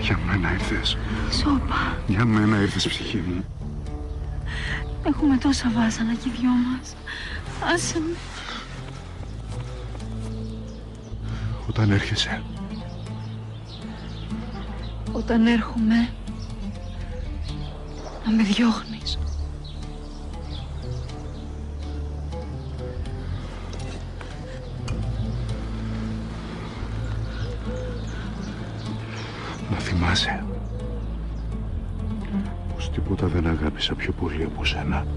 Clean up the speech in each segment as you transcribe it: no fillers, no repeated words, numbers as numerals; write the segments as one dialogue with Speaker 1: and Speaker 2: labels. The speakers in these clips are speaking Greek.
Speaker 1: Για μένα ήρθες.
Speaker 2: Σώπα.
Speaker 1: Για μένα ήρθες, ψυχή μου.
Speaker 2: Έχουμε τόσα βάσανα και οι δυο μας. Άσε με.
Speaker 1: Όταν έρχεσαι.
Speaker 2: Όταν έρχομαι, να με διώχνεις.
Speaker 1: Να θυμάσαι πως τίποτα δεν αγάπησα πιο πολύ από σένα.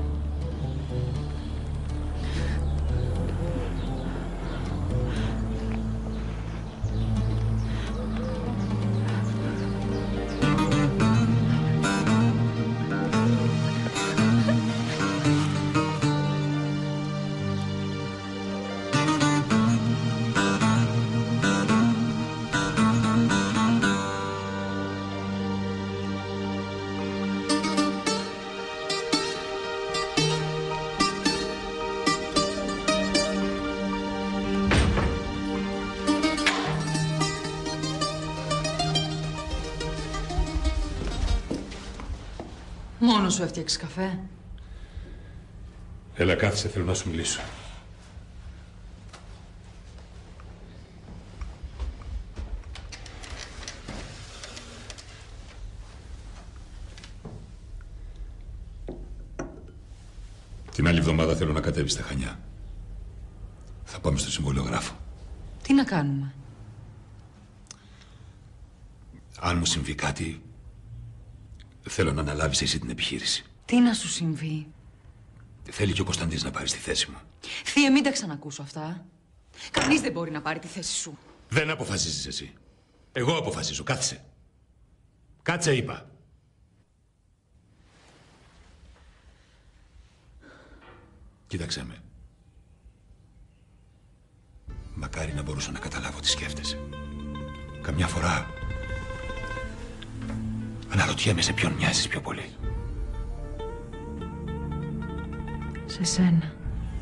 Speaker 3: Μόνο σου έφτιαξες καφέ?
Speaker 4: Έλα, κάθισε, θέλω να σου μιλήσω. Την άλλη εβδομάδα θέλω να κατέβεις στα Χανιά. Θα πάμε στο συμβολιογράφο.
Speaker 3: Τι να κάνουμε?
Speaker 4: Αν μου συμβεί κάτι, θέλω να αναλάβεις εσύ την επιχείρηση.
Speaker 3: Τι να σου συμβεί?
Speaker 4: Θέλει και ο Κωνσταντής να πάρει τη θέση μου.
Speaker 3: Θεία, μην τα ξανακούσω αυτά. Κανείς δεν μπορεί να πάρει τη θέση σου.
Speaker 4: Δεν αποφασίζεις εσύ. Εγώ αποφασίζω. Κάθισε. Κάτσε, είπα. Κοίταξέ με. Μακάρι να μπορούσα να καταλάβω τι σκέφτεσαι. Καμιά φορά αναρωτιέμαι σε ποιον μοιάζεις πιο πολύ.
Speaker 3: Σε σένα.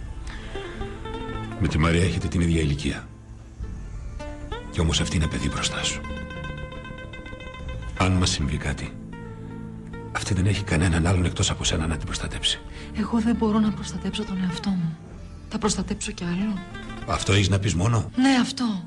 Speaker 4: Με τη Μαρία έχετε την ίδια ηλικία. Κι όμως αυτή είναι παιδί μπροστά σου. Αν μας συμβεί κάτι, αυτή δεν έχει κανέναν άλλον εκτός από σένα να την προστατέψει.
Speaker 3: Εγώ δεν μπορώ να προστατέψω τον εαυτό μου. Θα προστατέψω κι άλλο.
Speaker 4: Αυτό έχεις να πεις μόνο?
Speaker 3: Ναι, αυτό.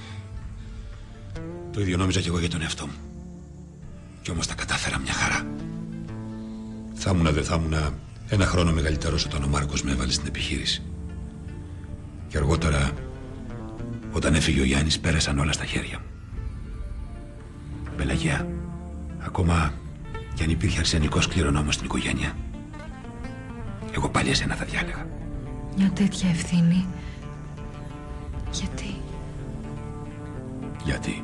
Speaker 4: Το ίδιο νόμιζα κι εγώ για τον εαυτό μου. Κι όμως τα κατάφερα μια χαρά. Θα ήμουνα δεν θα ήμουνα ένα χρόνο μεγαλύτερος όταν ο Μάρκος με έβαλε στην επιχείρηση. Και αργότερα, όταν έφυγε ο Γιάννης, πέρασαν όλα στα χέρια μου. Πελαγιά, ακόμα κι αν υπήρχε αρσενικός κληρονόμος στην οικογένεια, εγώ πάλι εσένα θα διάλεγα.
Speaker 3: Μια τέτοια ευθύνη. Γιατί?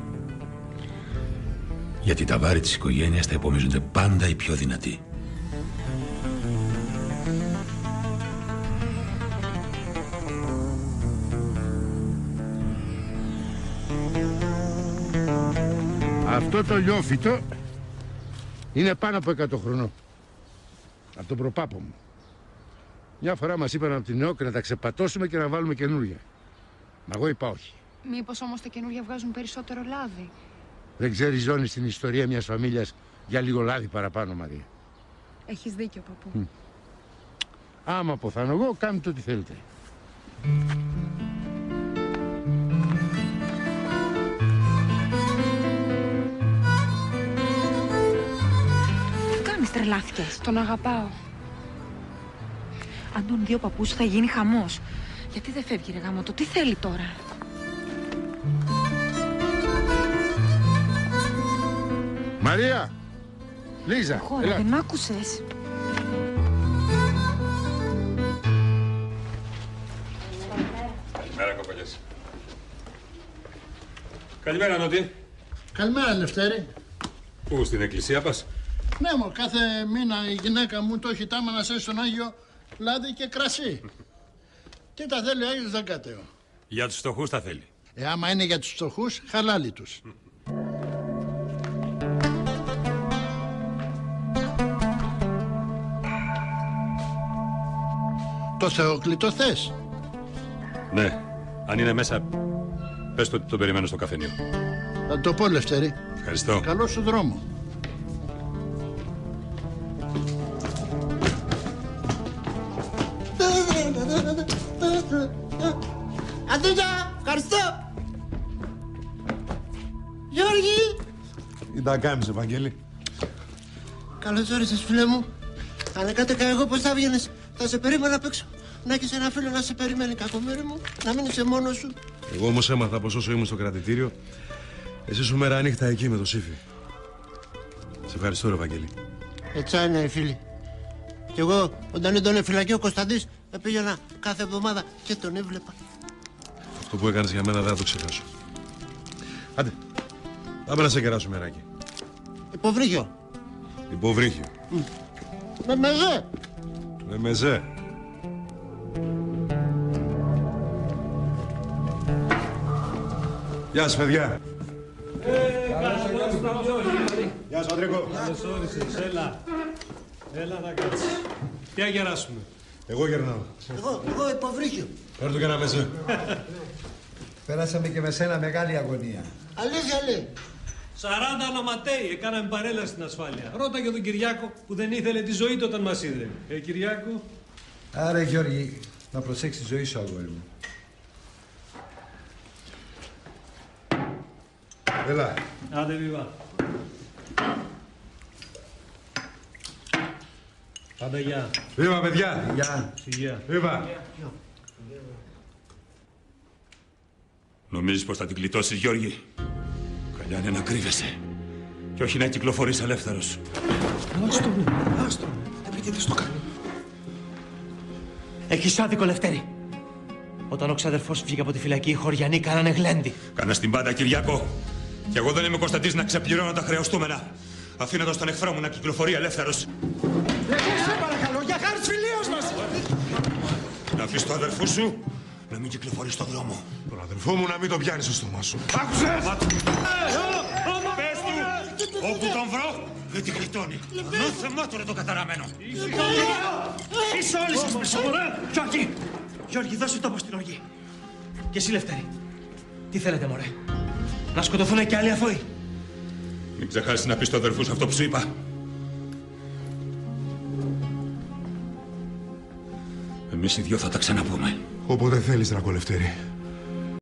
Speaker 4: Γιατί τα βάρη της οικογένειας θα υπομίζονται πάντα οι πιο δυνατοί.
Speaker 5: Αυτό το λιόφυτο είναι πάνω από 100 χρονών. Από τον προπάπο μου. Μια φορά μας είπαν από την ΕΟΚ να τα ξεπατώσουμε και να βάλουμε καινούρια. Μα εγώ είπα όχι.
Speaker 6: Μήπως όμως τα καινούρια βγάζουν περισσότερο λάδι?
Speaker 5: Δεν ξέρεις ζώνη στην ιστορία μιας φαμίλιας για λίγο λάδι παραπάνω, Μαρία.
Speaker 6: Έχεις δίκιο, παππού.
Speaker 5: Άμα αποθάνω εγώ, κάντε ό,τι θέλετε.
Speaker 2: Τι κάνεις, τρελάθηκες?
Speaker 6: Τον αγαπάω.
Speaker 2: Αν τον δει ο παππούς θα γίνει χαμός. Γιατί δεν φεύγει, ρε γάμο, τι θέλει τώρα?
Speaker 5: Μαρία! Λίζα!
Speaker 2: Χώρα,
Speaker 5: έλα.
Speaker 2: δεν μ' άκουσες?
Speaker 4: Καλημέρα, κοπελιές. Καλημέρα, Νότι.
Speaker 7: Καλημέρα, Λευτέρη.
Speaker 4: Πού, στην εκκλησία πας?
Speaker 7: Ναι, μου κάθε μήνα η γυναίκα μου το έχει τάμα να σέσει στον Άγιο λάδι και κρασί. Τι τα θέλει ο Άγιος Δεκάτεο?
Speaker 4: Για τους φτωχούς τα θέλει.
Speaker 7: Άμα είναι για τους φτωχούς, χαλάλι τους. Το Θεόκλητο θες?
Speaker 4: Ναι, αν είναι μέσα, πες το ότι το περιμένω στο καφενείο.
Speaker 7: Θα το πω, Λευτέρη.
Speaker 4: Ευχαριστώ.
Speaker 7: Καλό σου δρόμο. Αντίγια, ευχαριστώ. Γιώργη.
Speaker 1: Τι τα κάνεις, Ευαγγέλη?
Speaker 7: Καλώς όρισες, φίλε μου. Ανεκάτεκα εγώ πώς θα βγαίνεις. Θα σε περίμενα απ' έξω. Να έχεις ένα φίλο να σε περιμένει, κακομοίρη μου. Να μην είσαι μόνος σου.
Speaker 1: Εγώ όμως έμαθα πως όσο ήμουν στο κρατητήριο, εσύ σου μέρα νύχτα εκεί με το Σύφη. Σε ευχαριστώ, ρε Ευαγγέλη.
Speaker 7: Έτσι είναι οι φίλοι. Κι εγώ όταν ήταν φυλακή ο Κωνσταντής πήγαινα κάθε εβδομάδα και τον έβλεπα.
Speaker 1: Αυτό που έκανες για μένα δεν θα το ξεχάσω. Άντε, πάμε να σε κεράσουμε μεράκι.
Speaker 7: Υποβρύχιο.
Speaker 1: Υποβρύχιο.
Speaker 7: Με μεζέ.
Speaker 1: Με μεζέ. Γεια σας, παιδιά. Γεια σας, Αντρίκο.
Speaker 8: Καλώς όρισες, έλα. Έλα να κάτσεις. Τι αγεράσουμε?
Speaker 1: Εγώ γερνάω.
Speaker 7: Εγώ υποβρύχιο.
Speaker 1: Φέρ' του και ένα μεζέ.
Speaker 9: Πέρασαμε και με σένα μεγάλη αγωνία.
Speaker 7: Αλήθεια λέει.
Speaker 8: 40 αναματέοι έκαναμε παρέλαση στην ασφάλεια. Ρώτα για τον Κυριάκο που δεν ήθελε τη ζωή του όταν μας είδε. Κυριάκο.
Speaker 9: Άρα, Γιώργη, να προσέξεις τη ζωή σου, αγόρι μου.
Speaker 1: Έλα.
Speaker 8: Άντε, βίβα. Άντε, γεια.
Speaker 1: Βήμα, παιδιά.
Speaker 9: Γεια.
Speaker 8: Υγεία.
Speaker 1: Βήμα.
Speaker 4: Νομίζεις πως θα την κλειτώσεις, Γιώργη? Καλιά είναι να κρύβεσαι και όχι να κυκλοφορείς ελεύθερος.
Speaker 10: Άστο. Δεν πείτε τι στο κάνει. Έχεις άδικο, Λευτέρη. Όταν ο ξαδερφός βγήκε από τη φυλακή, οι χωριανοί κάνανε γλέντι.
Speaker 4: Κάνας την πάντα, Κυριάκο. Κι εγώ δεν είμαι Κωνσταντής να ξεπληρώνω τα χρεωστούμενα. Αφήνοντας τον εχθρό μου να κυκλοφορεί ελεύθερος.
Speaker 10: Σε παρακαλώ, για χάρη της φιλίας μας!
Speaker 4: Να αφήσεις το αδερφού σου να μην κυκλοφορεί στον δρόμο.
Speaker 1: Τον αδερφό μου να μην τον πιάνεις στο στόμα σου.
Speaker 4: Άκουσες! Πες του, όπου τον βρω, δεν τη γλιτώνει. Μάθε μάτω το καταραμένο.
Speaker 10: Είσαι όλοι σας πίσω, μωρέ! Γιώργη! Γιώργη, δώσε τόπο στην οργή. Και εσύ, Λευτέρη, τι θέλετε, μωρέ? Να σκοτωθούν και άλλοι αθώοι?
Speaker 4: Μην ξεχάσεις να πεις στο αδερφού σου αυτό που σου είπα. Εμείς οι δυο θα τα ξαναπούμε.
Speaker 1: Όποτε θέλεις, Δρακολευτέρη.